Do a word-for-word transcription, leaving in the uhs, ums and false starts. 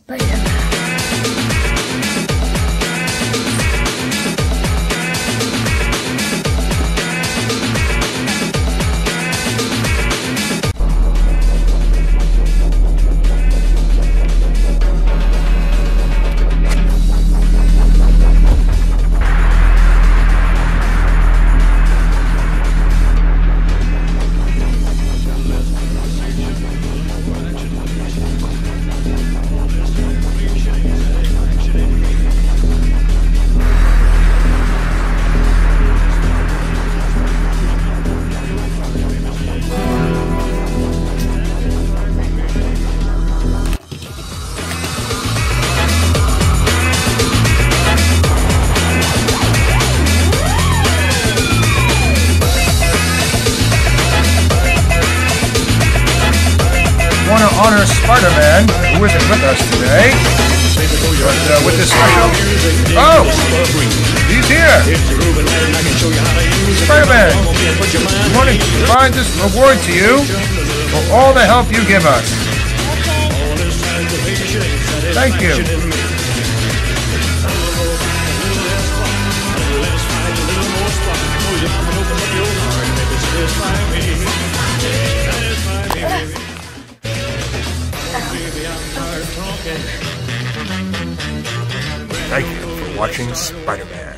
Spiderman. Want to honor Spiderman, who isn't with us today, but uh, with this special... Oh! He's here! Spiderman! We want to provide this reward to you for all the help you give us. Thank you. Thank you for watching Spider-Man.